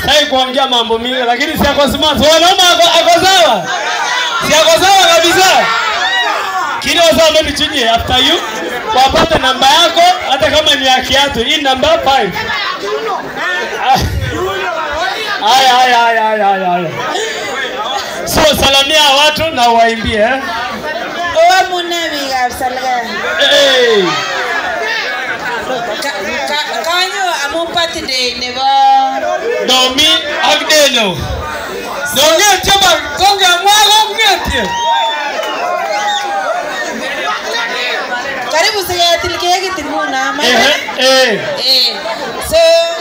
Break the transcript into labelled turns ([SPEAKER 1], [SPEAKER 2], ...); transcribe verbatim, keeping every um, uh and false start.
[SPEAKER 1] Sai kuongea mambo mingi lakini si ako smart. Wanaume ako sawa. Si ako sawa kabisa. Kile wazao mimi chini after you wapate namba yako hata kama ni ya kiatu. Hii namba five. Haya haya haya haya haya. So salamia watu na waimbie eh.
[SPEAKER 2] Owa munabi gabsalga.
[SPEAKER 1] Eh.
[SPEAKER 2] Kanyo amupati de nebo.
[SPEAKER 1] Domi agdeno. Donge chama konga mwago ngeti.
[SPEAKER 2] Karibu sigatil keki timuna.
[SPEAKER 1] Eh eh.
[SPEAKER 2] Eh. So